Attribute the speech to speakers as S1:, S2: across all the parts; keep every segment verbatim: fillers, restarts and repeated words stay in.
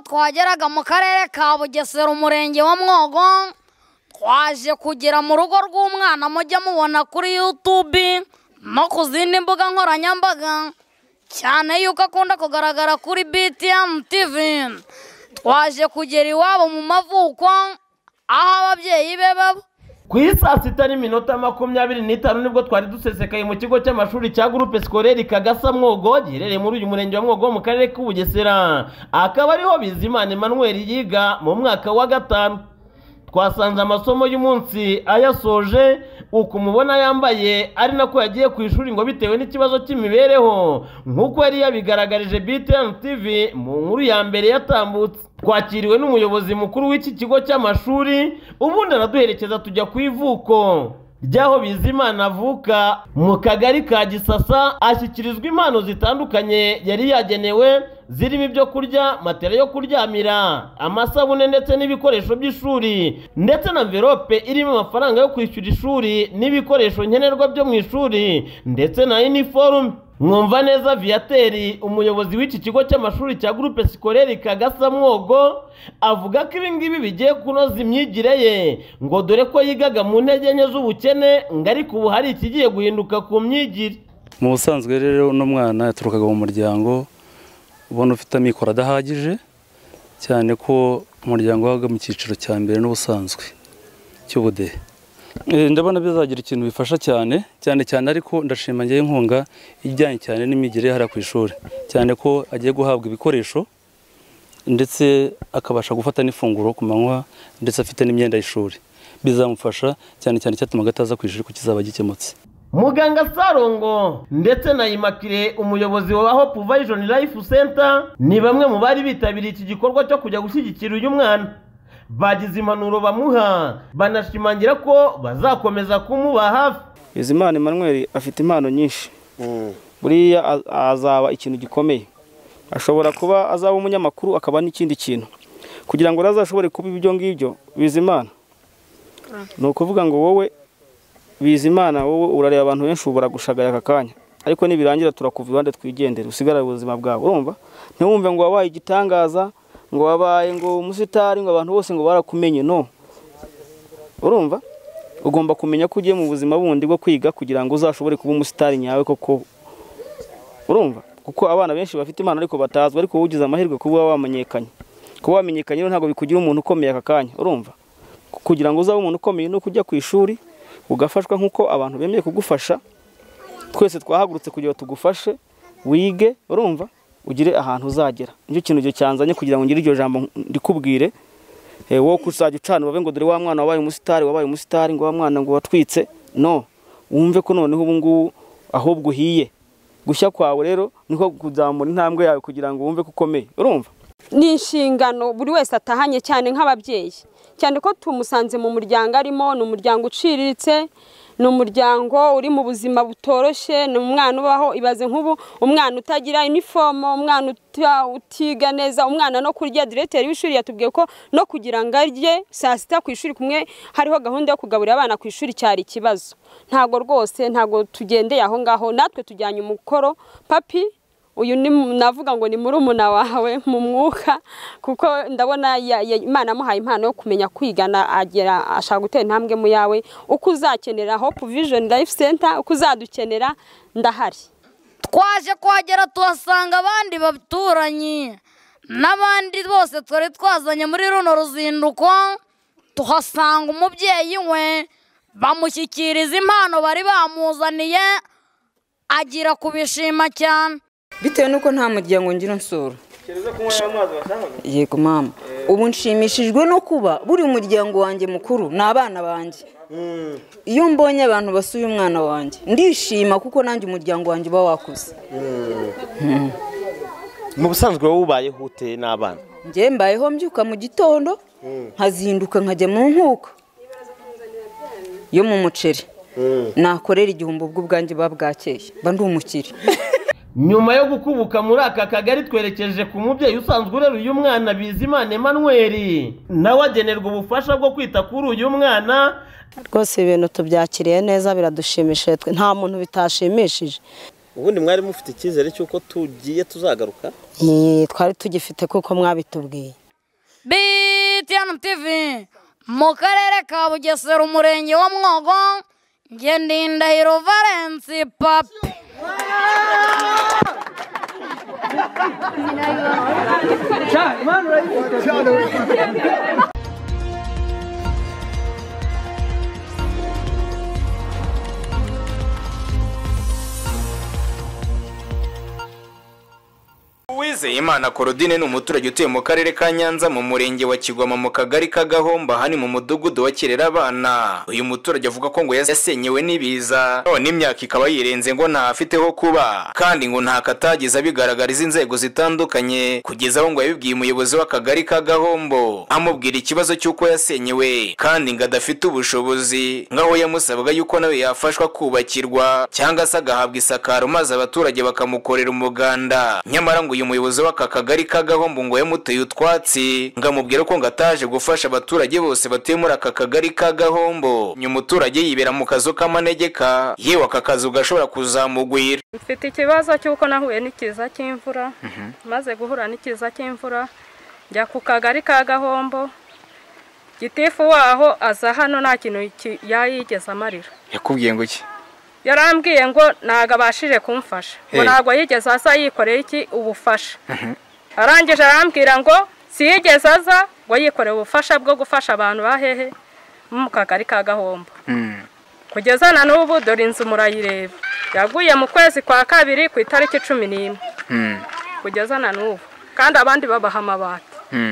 S1: twageraga mu karere ka Bugesera umurenge wa Mwogo twaje kugera mu rugo rw'umwana mujya mubona kuri YouTube no ku zindi mbuga nkoranyambaga cyane yuko akunda kugaragara kuri B T M T V. Twaje kugera iwabo mu mavuko aho ababyeyi be baba.
S2: Ku saa sita n'iminota makumyabiri n'itanu nibwo twari dusesekaye mu kigo cy'amashuri cya Groupe Scolaire Kagasa Mwogo giherereye muri uyu murenge wa Mwogo mu karere k'Ubugesera, akaba ariho Bizimana Emmanuel yiga mu mwaka wa gatanu. Twasanze amasomo y'umunsi ayasoje, uko mubona yambaye ari nako yagiye ku ishuri ngo bitewe n'ikibazo cy'imibereho nk'uko yari yabigaragarije B T M T V mu nkuru ya mbere yatambutse. Twakiriwe n'umuyobozi mukuru w'iki kigo cy'amashuri, ubundi araduherekeza tujya ku ivuko ryaho Bizimana avuka mu kagari ka Gisasa, ashyikirizwa impano zitandukanye yari yagenewe zirimo ibyo kurya, matera yo kuryamira, amasabune ndetse n'ibikoresho by'ishuri, ndetse na envelope irimo amafaranga yo kwishyura ishuri n'ibikoresho nkenerwa byo mu ishuri ndetse na uniforme. Mwumva neza Viateri, umuyobozi w'iki kigo cy'amashuri cya Groupe Scolaire Kagasa Mwogo, avuga ko ibi ngibi bigiye kunoza imyigire ye, ngo dore ko yigaga mu ntege nke z'ubukene, ngo ariko ubu hari ikigiye guhinduka ku myigire.
S3: Mu busanzwe rero uno mwana yaturukaga mu muryango ubona ufite amikoro adahagije, cyane ko umuryango wabaga mu cyiciro cya mbere n'ubusanzwe cy'ubudehe. Ndabona bizagira ikintu bifasha cyane cyane cyane ariko ndashima ngiye inkunga ijyanye cyane n'imigire hara ku ishuri, cyane ko agiye guhabwa ibikoresho ndetse akabasha gufata n'ifunguro ku manywa ndetse afite n'imyenda y'ishuri. Bizamufasha cyane cyane cyatuma gataza ku ishuri ko kizaba gikemutse.
S2: Muganga Sarongo ndetse na Imakire, umuyobozi wa Hope Vision Life Center, ni bamwe mu bari bitabiriye iki gikorwa cyo kujya gushyigikira uyu mwana. Bagize impanuro bamuha, banashimangira ko bazakomeza kumuba hafi.
S4: Bizimana Emmanuel afite impano nyinshi, buriya azaba ikintu gikomeye. Ashobora kuba azaba umunyamakuru, akaba n'ikindi kintu. Kugira ngo azashobore kuba ibyo ngibyo, Bizimana no kuvuga ngo wowe Bizimana wowe urareba abantu benshi ubura gushagaya aka kanya, ariko nibirangira turakuva ibande twigendera usigara ubuzima bwawe. Urumva ntiwumve ngo wabaye igitangaza, ngo wabaye ngo umusitari, ngo abantu bose ngo barakumenye. No, urumva ugomba kumenya ko ugiye mu buzima bundi bwo kwiga kugira ngo uzashobore kuba umusitari nyawe koko. Urumva kuko abana benshi bafite impano ariko batazwa, ariko ugize amahirwe kuba wamenyekanye. Kuba wamenyekanye ntabwo bikugira umuntu ukomeye aka kanya. Urumva kugira ngo uzabe umuntu ukomeye no kujya ku ishuri ugafashwa nkuko abantu bemeye kugufasha. Twese twahagurutse kugira ngo tugufashe wige, urumva ugire ahantu uzagera. Nicyo kintu cyo cyanzanye kugira ngo ngire iryo jambo ndikubwire. Eh wo kuzajya ucana babe ngo dore wa mwana wabaye umusitari, wabaye umusitari, ngo wa mwana ngo watwitse. No, wumve ko noneho ubu ngubu ahubwo uhiye. Gushya kwawe rero niko kuzamura intambwe yawe kugira ngo wumve ko ukomeye. Urumva
S5: ni inshingano buri wese atahanye cyane nk'ababyeyi, cyane ko tumusanze mu muryango arimo, ni umuryango uciriritse, ni umuryango uri mu buzima butoroshye, ni umwana ubaho. Ibaze nk'ubu umwana utagira uniforme, umwana utiga neza, umwana no kurya. Directeur w'ishuri yatubwiye ko no kugira ngo arye saa sita ku ishuri kumwe hariho gahunda yo kugaburira abana ku ishuri cyari ikibazo. Ntago rwose ntago tugendeye aho ngaho, natwe tujyanye umukoro. Papi uyu ni navuga ngo ni murumuna wawe mu mwuka, kuko ndabona Imana amuhaye impano yo kumenya kwigana, agera ashaka gutera intambwe mu yawe. Uko uzakenera Hope Vision Life Center, uko uzadukenera ndahari.
S1: Twaje kwagera tuhasanga abandi baturanyi n'abandi bose twari twazanye muri runo ruzinduko, tuhasanga umubyeyi we, bamushyikiriza impano bari bamuzaniye, agira kubishima cyane
S6: bitewe nuko nta muryango ngira nsura. Yego mama, ubu nshimishijwe no kuba buri umuryango wanjye mukuru n'abana banjye. Iyo mbonye abantu basuye umwana wanjye ndishima, kuko nanjye umuryango wanjye uba wakuze.
S2: Mu busanzwe wowe ubayeho ute n'abana?
S6: Njye mbayeho mbyuka mu gitondo, nkazinduka nkajya mu nkuko yo mu muceri, nakorera igihumbi ubwo bwanjye babwakeye, mba ndi umukire.
S2: Nyuma yo gukubuka muri aka kagari twerekeje ku mubyeyi usanzwe urera uyu mwana Bizimana Emmanuel, nawe agenerwa ubufasha bwo kwita kuri uyu mwana.
S7: Rwose ibintu tubyakiriye neza, biradushimishije, nta muntu bitashimishije.
S2: ubundi mwari mufite icyizere cy'uko tugiye tuzagaruka?
S7: Twari tugifite kuko mwabitubwiye.
S1: B T N T V mu karere ka Bugesera umurenge wa Mwogo, nge ndi Ndahiro Valens Papy.
S8: Uwizeyimana Korodine ni umuturage utuye mu karere ka Nyanza mu murenge wa Kigoma mu kagari ka Gahomba hani mu mudugudu wa Kirera abana. Uyu muturage avuga ko ngo yasenyewe n'ibiza none imyaka ikaba yirenze ngo nta afiteho kuba, kandi ngo nta katagiza bigaragariza inzego zitandukanye kugeza aho ngo yabibwiye umuyobozi w'akagari ka Gahombo amubwira ikibazo cy'uko yasenyewe kandi ngo adafite ubushobozi, ngaho yamusabaga yuko nawe yafashwa kubakirwa cyangwa se agahabwa isakaro maze abaturage bakamukorera umuganda. Nyamara ngo uyu umuyobozi w'aka kagari ka Gahombo ngo yamuteye utwatsi ngamubwira ko ngataje gufasha abaturage bose batuye muri aka kagari ka Gahombo. Uyu muturage yibera mu kazo k'amanegeka, yewe aka kazu gashobora kuzamugwira.
S5: Mfite ikibazo cy'uko nahuye n'ikiza cy'imvura, maze guhura n'ikiza cy'imvura njya ku kagari ka Gahombo, gitifu waho aza hano nta kintu yayigeze amarira.
S8: Yakubwiye ngo iki?
S5: Yarambwiye ngo naga abashije kumfasha, ngo nago yigeze aza yikoreye iki ubufasha. Arangije arambwira ngo siyigeze aza ngo yikoreye ubufasha bwo gufasha abantu bahehe mu kagari ka Gahombo. Kugeza na n'ubu dore inzu murayireba yaguye mu kwezi kwa kabiri ku itariki cumi n'imwe. Kugeza na n'ubu kandi abandi babaha amabati.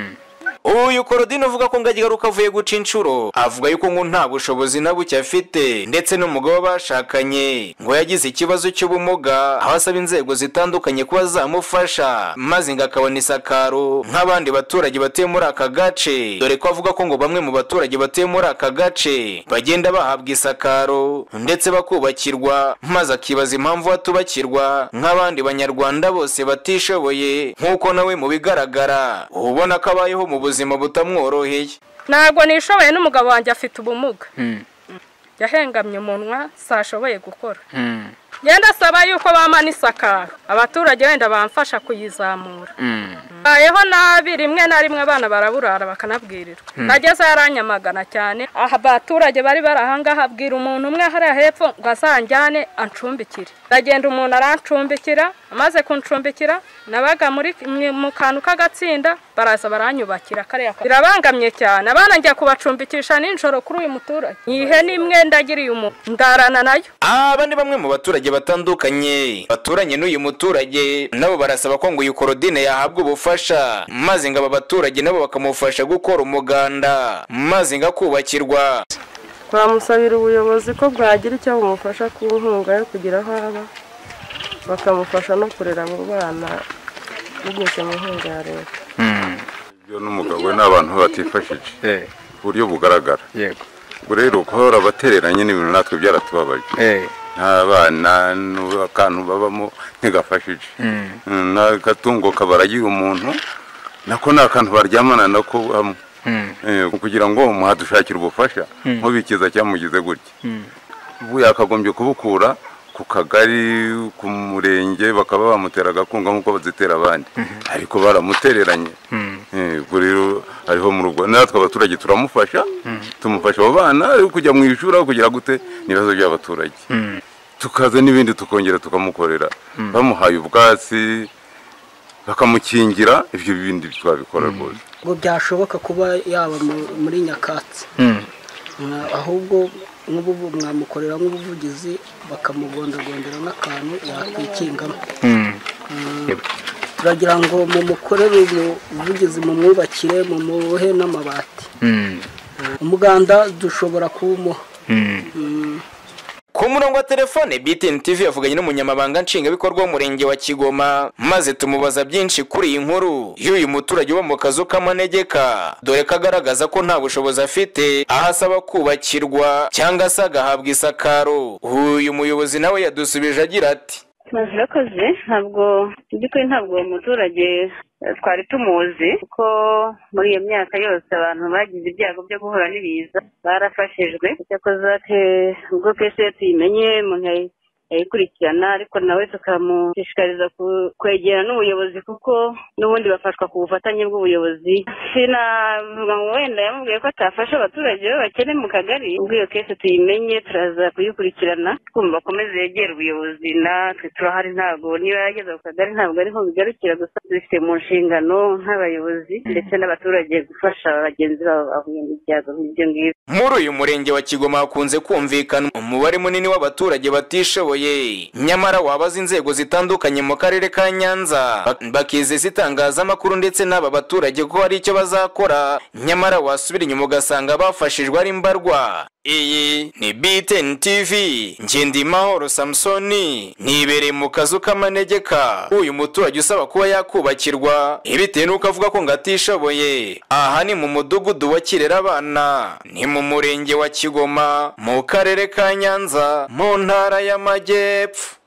S8: Uyu Korodine uvuga ko ngagigaruka avuye guca inshuro, avuga yuko ngo nta bushobozi na buke afite ndetse n'umugabo bashakanye ngo yagize ikibazo cy'ubumuga, aho asaba inzego zitandukanye kuba zamufasha maze ngakabona isakaro nk'abandi baturage batuye muri aka gace, dore ko avuga ko ngo bamwe mu baturage batuye muri aka gace bagenda bahabwa isakaro ndetse bakubakirwa, maze akibaza impamvu batubakirwa nk'abandi banyarwanda bose batishoboye nk'uko nawe mu bigaragara ubona ko abayeho mu buzima butamworoheye.
S5: Ntago nishoboye n'umugabo wanjye afite ubumuga. Yahengamye umunwa sashoboye gukora. Yenda saba yuko bamana isakaro abaturage wenda bamfasha kuyizamura. Bayeho nabi rimwe na rimwe abana baraburara bakanabwirirwa. Nageze yaranyamagana cyane, aha abaturage bari barahanga habwira umuntu umwe hari hepfo ngo azanjyane ancumbikire. Ndagenda umuntu arancumbikira, amaze kuncumbikira nabaga muri mu kantu k'agatsinda baraza baranyubakira kare. Birabangamye cyane, abana njya kubacumbikisha ninjoro kuri uyu muturage. Nihe nimwe ndagiriye umuntu ndarana nayo.
S8: Abandi bamwe mu baturage batandukanye baturanye n'uyu muturage nabo barasaba ko ngo uyu Korodine yahabwa ubufasha maze ngo aba baturage nabo bakamufasha gukora umuganda maze ngo akubakirwa.
S5: Turamusabira ubuyobozi ko bwagira icyo bumufasha ku nkunga yo kugira aho aba, bakamufasha no kurera abo bana binyuze mu nkunga ya leta.
S9: Ibyo n'umugabo we n'abantu batifashije ku buryo bugaragara. Yego. Ubwo rero guhora batereranye n'ibintu natwe byaratubabaje. Abana n'akantu babamo ntigafashije. N'agatungo kabaragiye umuntu nako n'akantu baryamana nako hamwe. Kugira ngo muhadushakire ubufasha nk'ubikiza cyamugize gutya. Ubu yakagombye kubukura ku kagari ku murenge bakaba bamutera agakunga nk'uko bazitera abandi, ariko baramutereranye. Rero ariho mu rugo natwe abaturage turamufasha, tumufasha abo bana ari kujya mu ishuri kugira gute nibazo by'abaturage, tukaza n'ibindi tukongera tukamukorera, bamuhaye ubwatsi bakamukingira, ibyo bindi twabikora rwose.
S10: Ngo byashoboka kuba yaba muri nyakatsi, ahubwo nk'ubu mwamukorera nk'ubuvugizi bakamugondagondera n'akantu yakwikingamo. Turagira ngo mumukorere ubuvugizi mu mwubakire mu muhe n'amabati. Umuganda dushobora kuwumuha.
S8: Ku murongo wa telefone B T N T V yavuganye n'umunyamabanga nshingabikorwa w'umurenge wa Kigoma maze tumubaza byinshi kuri iyi nkuru y'uyu muturage wo mu kazu k'amanegeka, dore kagaragaza ko nta bushobozi afite aho asaba kubakirwa cyangwa se agahabwa isakaro. Uyu muyobozi nawe yadusubije agira ati:
S11: Murakoze, ntabwo by'ukuri ntabwo umuturage twari tumuzi kuko muri iyo myaka yose abantu bagize ibyago byo guhura n'ibiza barafashijwe. Cyakoze ate ubwo twese tuyimenye umuntu yayikurikirana ariko nawe tukamushishikariza kwegera n'ubuyobozi kuko n'ubundi bafashwa ku bufatanye bw'ubuyobozi. Sinavuga ngo wenda yamubwiye ko atafasha abaturage bakene mu kagari, ubwo iyo kese tuyimenye turaza kuyikurikirana twumva akomeze yegera ubuyobozi, natwe turahari. Ntabwo niba yageze ku kagari ntabwo ariho bigarukira gusa, dufite mu nshingano nk'abayobozi ndetse n'abaturage gufasha bagenzi babo bahuye n'ibyago nk'ibyo ngibyo.
S8: Muri uyu murenge wa Kigoma hakunze kumvikana umubare munini w'abaturage batishoboye, nyamara wabaza inzego zitandukanye mu karere ka Nyanza bakizeza itangazamakuru ndetse n'aba baturage ko hari icyo bazakora, nyamara wasubira inyuma ugasanga bafashijwe ari mbarwa. Iyi ni B T N T V, Ndahiro Samsoni, nibereye mu kazu k'amanegeka. Uyu muturage usaba kuba yakubakirwa ibitewe n'uko avuga ko ngatishoboye. Aha ni mu mudugudu wa Kirerabana, ni mu murenge wa Kigoma, mu karere ka Nyanza, mu ntara y'Amajyepfo.